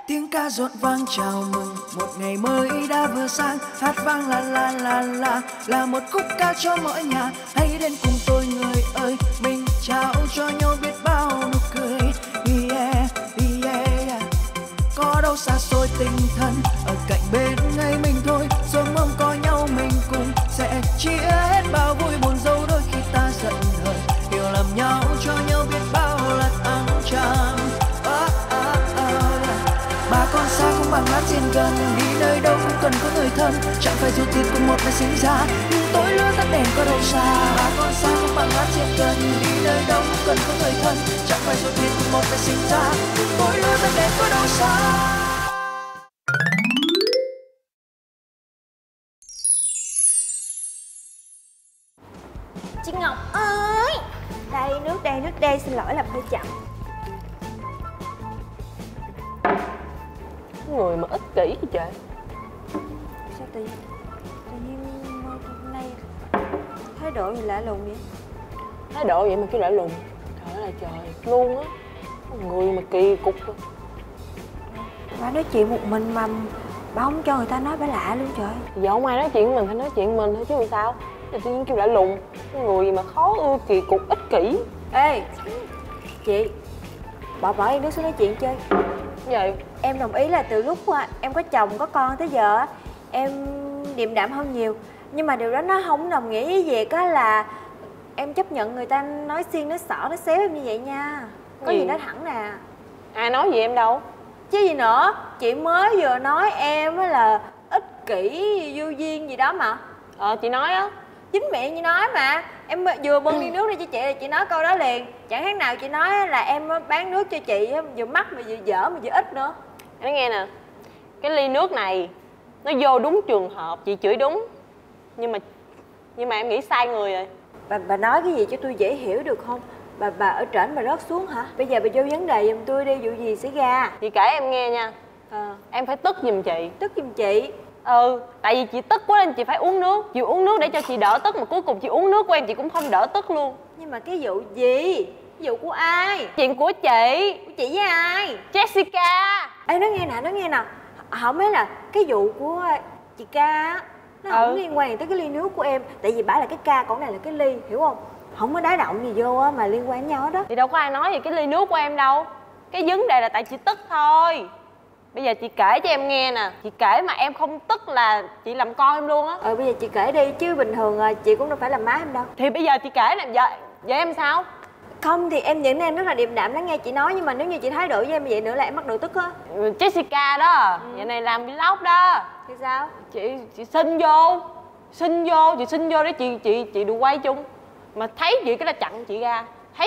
Tiếng ca rộn vang chào mừng một ngày mới đã vừa sang, hát vang la la la la là một khúc ca cho mỗi nhà. Hãy đến cùng tôi người ơi, mình trao cho nhau biết bao nụ cười. Yeah, yeah, yeah. Có đâu xa xôi tình thân, ở cạnh bên ngay mình thôi. Rồi mong có nhau mình cùng sẽ chia hết bao vui buồn, dẫu đôi khi ta giận hờn, hiểu lầm nhau cho nhau biết bao là ấm trầm. Bà con xa không bằng láng giềng gần, đi nơi đâu cũng cần có người thân. Chẳng phải dù thịt cùng một ngày sinh ra, nhưng tối lửa tắt đèn có đâu xa. Bà con xa không bằng láng giềng gần, đi nơi đâu cũng cần có người thân. Chẳng phải dù thịt cùng một ngày sinh ra, nhưng tối lửa tắt đèn có đâu xa. Chị Ngọc ơi, đây nước đây, xin lỗi làm hơi chậm. Người mà ích kỷ gì trời. Sao tự nhiên hôm nay thái độ gì lạ lùng vậy? Thái độ vậy mà cứ lạ lùng. Trời ơi là trời, luôn á. Người mà kỳ cục. Bà nói chuyện một mình mà bà không cho người ta nói bà lạ luôn trời. Giờ không ai nói chuyện với mình thì nói chuyện mình thôi chứ làm sao. Tự nhiên kêu lạ lùng. Người gì mà khó ưa, kỳ cục, ích kỷ. Ê chị, bỏ em đứa xuống nói chuyện chơi. Vậy em đồng ý là từ lúc em có chồng có con tới giờ em điềm đạm hơn nhiều, nhưng mà điều đó nó không đồng nghĩa với việc là em chấp nhận người ta nói xiên nói xỏ nói xéo em như vậy nha. Có gì nói thẳng nè. ai nói gì em đâu Chứ gì nữa, chị mới vừa nói em là ích kỷ vô duyên gì đó mà. Chị nói á. Chính miệng chị nói mà. Em vừa bưng ly nước đi cho chị là chị nói câu đó liền. Chẳng khác nào chị nói là em bán nước cho chị vừa mắc mà vừa dở mà vừa ít nữa. Nói nghe nè, cái ly nước này nó vô đúng trường hợp, chị chửi đúng. Nhưng mà em nghĩ sai người rồi. Bà nói cái gì cho tôi dễ hiểu được không? Bà ở trển bà rớt xuống hả? Bây giờ bà vô vấn đề giùm tôi đi, vụ gì xảy ra? Chị kể em nghe nha. Em phải tức giùm chị. Tức giùm chị? Tại vì chị tức quá nên chị phải uống nước. Chị uống nước để cho chị đỡ tức, mà cuối cùng chị uống nước của em chị cũng không đỡ tức luôn. Nhưng mà cái vụ gì? Cái vụ của ai? Chuyện của chị. Của chị với ai? Jessica. Ê nói nghe nè. Không biết là cái vụ của chị Ca á, nó không liên quan tới cái ly nước của em. Tại vì bả là cái ca, còn này là cái ly, hiểu không? Không có đá động gì vô á mà liên quan đến nhau hết đó. Thì đâu có ai nói về cái ly nước của em đâu. Cái vấn đề là tại chị tức thôi. Bây giờ chị kể cho em nghe nè. Chị kể mà em không tức là chị làm con em luôn á. Bây giờ chị kể đi, chứ bình thường chị cũng đâu phải làm má em đâu. Thì bây giờ chị kể là giờ em sao? Không thì em vẫn đang rất là điềm đạm lắng nghe chị nói, nhưng mà nếu như chị thái độ với em vậy nữa là em bắt đầu tức á. Jessica đó, giờ này làm vlog đó. Thì sao? Chị xin vô chị xin vô để chị được quay chung. Mà thấy chị cái là chặn chị ra,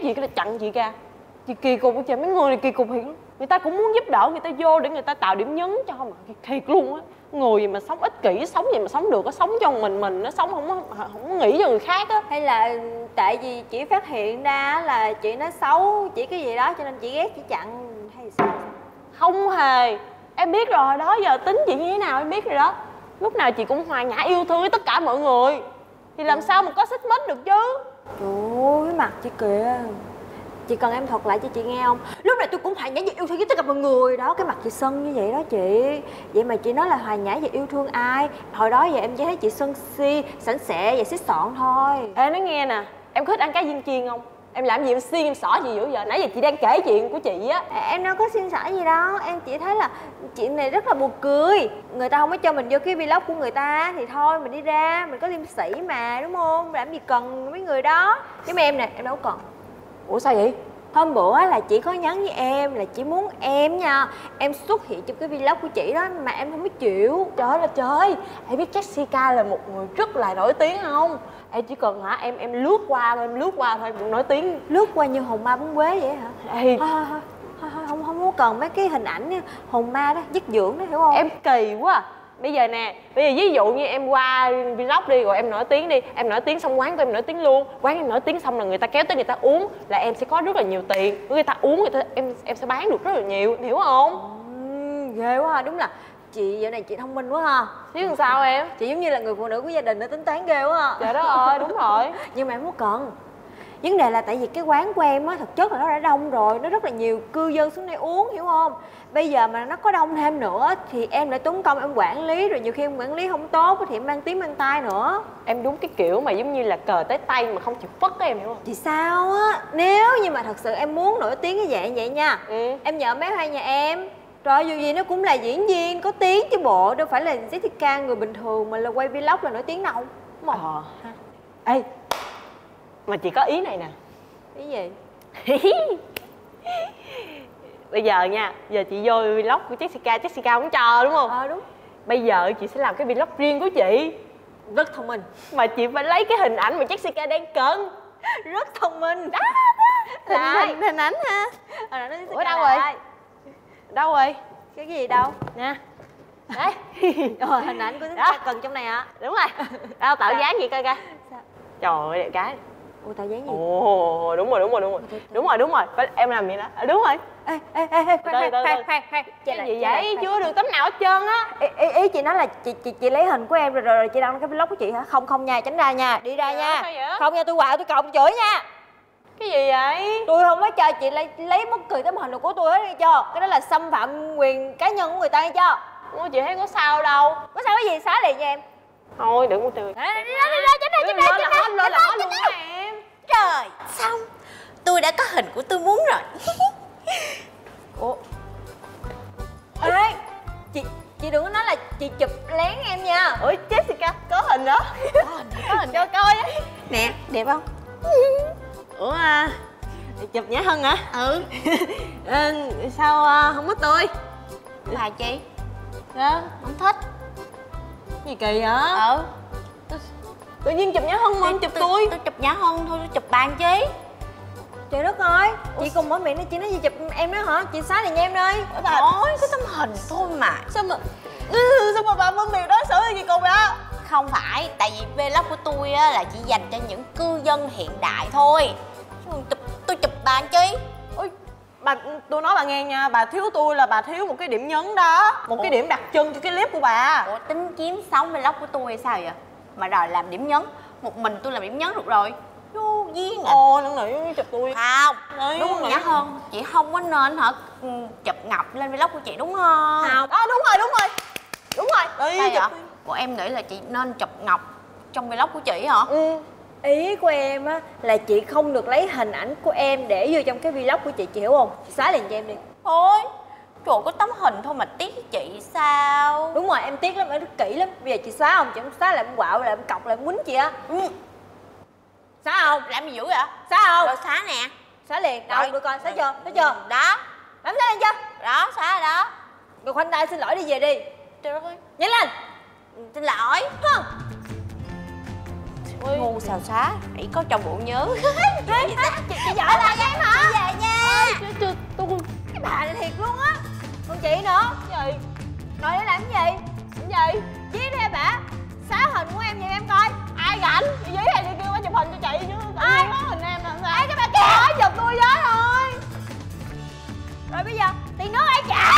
chị kỳ cục. Trời, mấy người này kỳ cục thiệt. Người ta cũng muốn giúp đỡ, người ta vô để người ta tạo điểm nhấn cho mà thiệt luôn á. Người gì mà sống ích kỷ, sống gì mà sống được, có sống cho mình nó sống không nghĩ cho người khác á. Hay là tại vì chị phát hiện ra là chị nói xấu chỉ cái gì đó cho nên chị ghét, chị chặn hay sao? Không hề, em biết rồi đó, giờ tính chị như thế nào em biết rồi đó. Lúc nào chị cũng hòa nhã yêu thương với tất cả mọi người, thì làm sao mà có xích mích được chứ. Trời ơi, mặt chị kìa. Chị cần em thuật lại cho chị nghe không? Lúc này tôi cũng hòa nhã và yêu thương với tất cả mọi người đó. Cái mặt chị sân như vậy đó chị. Vậy mà chị nói là hòa nhã và yêu thương ai? Hồi đó giờ em chỉ thấy chị sân si, sẵn sẹ và xích sọn thôi. Ê nói nghe nè, em có thích ăn cá viên chiên không? Em làm gì em xiên em xỏ gì dữ giờ? Nãy giờ chị đang kể chuyện của chị á. Em đâu có xiên xỏ gì đâu. Em chỉ thấy là chuyện này rất là buồn cười. Người ta không có cho mình vô cái vlog của người ta thì thôi mình đi ra, mình có liêm sĩ mà, đúng không? Làm gì cần mấy người đó. Chứ mà em nè, em đâu có cần. Ủa sao vậy? Hôm bữa là chị có nhắn với em là chị muốn em nha, em xuất hiện trong cái vlog của chị đó mà em không có chịu. Trời ơi là trời, em biết Jessica là một người rất là nổi tiếng không? Em chỉ cần em lướt qua thôi cũng nổi tiếng. Lướt qua như hồn ma bóng quế vậy hả? Ê. Không có cần mấy cái hình ảnh hồn ma đó, dứt dưỡng đó, hiểu không? Em kỳ quá à. Bây giờ ví dụ như em qua vlog đi, rồi em nổi tiếng đi, em nổi tiếng xong quán của em nổi tiếng luôn, quán em nổi tiếng xong là người ta kéo tới người ta uống, là em sẽ có rất là nhiều tiền, người ta uống em sẽ bán được rất là nhiều, hiểu không? Ghê quá ha, đúng là chị dạo này chị thông minh quá ha. Chứ làm sao em? Chị giống như là người phụ nữ của gia đình, nó tính toán ghê quá ha. Trời đất ơi, đúng rồi. Nhưng mà em không cần. Vấn đề là tại vì cái quán của em á, thực chất là nó đã đông rồi, nó rất là nhiều cư dân xuống đây uống, hiểu không? Bây giờ mà nó có đông thêm nữa thì em lại tốn công em quản lý, rồi nhiều khi em quản lý không tốt thì em mang tiếng mang tai nữa. Em đúng cái kiểu mà giống như là cờ tới tay mà không chịu phất á, em hiểu không? Thì sao á, nếu như mà thật sự em muốn nổi tiếng cái dạng vậy nha, em nhờ bé Hoa nhà em. Rồi dù gì nó cũng là diễn viên có tiếng chứ bộ, đâu phải là Jessica người bình thường mà là quay vlog là nổi tiếng đâu, đúng không? Ê, mà chị có ý này nè. Cái gì? Bây giờ nha, giờ chị vô vlog của Jessica không cho đúng không? Đúng. Bây giờ chị sẽ làm cái vlog riêng của chị. Rất thông minh. Mà chị phải lấy cái hình ảnh mà Jessica đang cần. Rất thông minh. Đó. Hình ảnh ha. Ủa đâu rồi? Đâu rồi? Cái gì đâu? Nè. Đấy. Hình ảnh của Jessica cần trong này hả? Đúng rồi. Đâu tạo dáng gì coi coi. Trời ơi đẹp gái. Ủa tạo dáng gì? Ồ đúng rồi. Đúng rồi. Em làm vậy đó. Đúng rồi. Ê, khoan. Cái gì vậy? Chưa được tấm nào hết trơn á. Ý chị nói là chị lấy hình của em rồi chị đăng cái vlog của chị hả? Không nha, tránh ra nha, đi ra nha. Không nha, tôi quạo tôi còng chửi nha. Cái gì vậy? Tôi không có cho chị lấy bất kỳ tấm hình nào của tôi hết nghe chưa? Cái đó là xâm phạm quyền cá nhân của người ta nghe chưa? Ủa chị thấy có sao đâu. Có sao cái gì, xóa liền nha em. Thôi đừng có từ. Đi ra, tránh ra luôn á em. Trời, xong tôi đã có hình của tôi muốn rồi. Ủa? Ê, chị đừng có nói là chị chụp lén em nha. Ủa Jessica, có hình đó. Có hình cho coi á. Nè, đẹp không? Ủa chụp Nhã Hân hả? Ừ. Sao không có tôi? Là chị? Dạ. Không thích. Gì kỳ hả? Ừ. Tự nhiên chụp Nhã Hân mà không chụp tôi. Tôi chụp Nhã Hân thôi, tôi chụp bạn Chí. Trời đất ơi, chị cùng mở miệng nói chị nói gì chụp em đó hả? Chị xóa liền nha em ơi. Thôi, cái tấm hình thôi mà. Sao mà bà Vân Miền đối xử như gì cùng vậy? Không phải, tại vì vlog của tôi á là chỉ dành cho những cư dân hiện đại thôi. Tôi chụp bạn Chí. Ôi, tôi nói bà nghe nha, bà thiếu tôi là bà thiếu một cái điểm nhấn đó. Một cái điểm đặc trưng cho cái clip của bà. Ủa, tính chiếm sống vlog của tôi hay sao vậy? Mà đòi làm điểm nhấn. Một mình tôi làm điểm nhấn được rồi. Vô duyên à. Ồ, năn nỉ chụp tôi. Không, Đấy, đúng không Nhã Hân? Chị không có nên hả chụp Ngọc lên vlog của chị đúng không? Không. Đúng rồi. Đi Sao chụp. vậy? Của em nghĩ là chị nên chụp Ngọc trong vlog của chị hả? Ý của em á là chị không được lấy hình ảnh của em để vô trong cái vlog của chị hiểu không? Chị xóa liền cho em đi. Thôi, trời, có tấm hình thôi mà tiếc với chị sao? Đúng rồi, em tiếc lắm, em rất kỹ lắm. Bây giờ chị xóa không? Chị không xóa là em quạo, là em cọc, là em quýnh chị á. Xóa không? Làm gì dữ vậy? Xóa không? Rồi xóa nè. Xóa liền. Đâu, đưa coi, xóa chưa? Xóa chưa? Đó. Bấm xóa lên chưa? Đó, xóa rồi đó. Rồi khoanh tay xin lỗi đi về đi. Trời đất ơi. Nhanh lên. Xin lỗi. Ngu xào xá, hãy có trong bộ nhớ. Chị giỏi là em hả? Về nha. Tôi Cái bà này thiệt luôn á. Còn chị nữa. cái gì? Rồi để làm cái gì? Cái gì? Viết đi bà. Xóa hình của em giùm em coi. Ai rảnh? Chị dí hay chị kêu bà chụp hình cho chị chứ. Ai? Có hình em là sao? Ai cái bà kia? Ai chụp tôi với rồi. Rồi bây giờ tiền nước ai trả?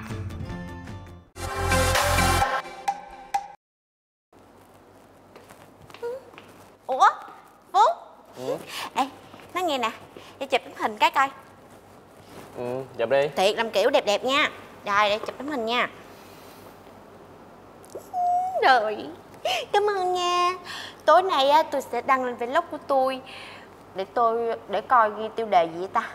Ủa? Phú? Ê, nói nghe nè, để chụp tấm hình cái coi. Chụp đi. Thiệt làm kiểu đẹp đẹp nha. Rồi, để chụp tấm hình nha. Rồi, cảm ơn nha. Tối nay á, tôi sẽ đăng lên vlog của tôi. Để coi ghi tiêu đề gì vậy ta.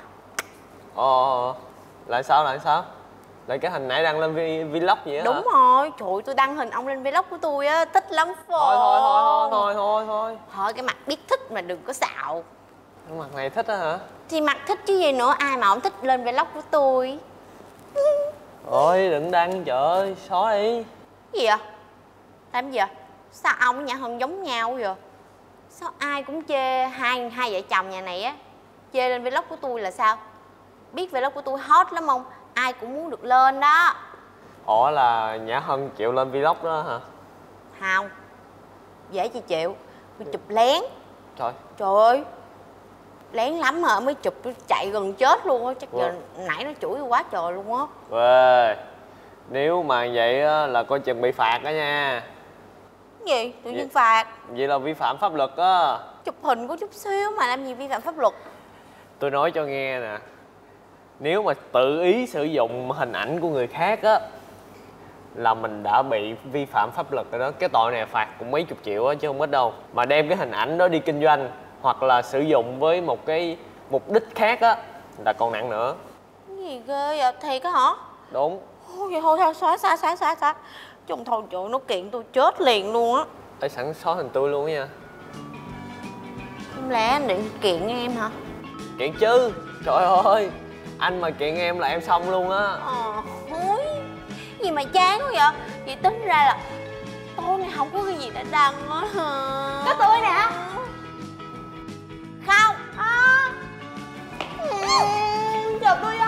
Lại sao? Lại cái hình nãy đăng lên vlog gì á hả? Đúng rồi, trời ơi, tôi đăng hình ông lên vlog của tôi á, thích lắm phô. Thôi. Thôi cái mặt biết thích mà đừng có xạo. Cái mặt này thích á hả? Thì mặt thích chứ gì nữa, ai mà không thích lên vlog của tôi. Ôi đừng đăng, trời ơi, xóa đi. Cái gì vậy? Làm gì vậy? Sao ông với Nhã Hân giống nhau vậy? Sao ai cũng chê hai vợ chồng nhà này á, chê lên vlog của tôi là sao? Biết vlog của tôi hot lắm không? Ai cũng muốn được lên đó. Ủa là Nhã Hân chịu lên vlog đó hả? Không, dễ chị chịu. Tôi chụp lén. Trời ơi, lén lắm mà mới chụp, tôi chạy gần chết luôn á. Chắc giờ nãy nó chửi tôi quá trời luôn á. Quê, nếu mà vậy á, là coi chừng bị phạt đó nha. Cái gì? Tự nhiên phạt? Vậy là vi phạm pháp luật á. Chụp hình có chút xíu mà làm gì vi phạm pháp luật. Tôi nói cho nghe nè, nếu mà tự ý sử dụng hình ảnh của người khác á là mình đã bị vi phạm pháp luật rồi đó. Cái tội này phạt cũng mấy chục triệu á chứ không ít đâu. Mà đem cái hình ảnh đó đi kinh doanh hoặc là sử dụng với một cái mục đích khác á là còn nặng nữa. Cái gì ghê vậy? Thiệt á hả? Đúng. Ôi vậy thôi xóa. Chung thôi trời, nó kiện tôi chết liền luôn á. Ê, sẵn xóa hình tôi luôn á nha. Không lẽ anh định kiện em hả? Kiện chứ. Trời ơi, anh mà kiện em là em xong luôn á. Hối, gì mà chán quá vậy? Chị tính ra là tôi này không có cái gì để đăng á hả? Có tôi nè. Không. Chụp tôi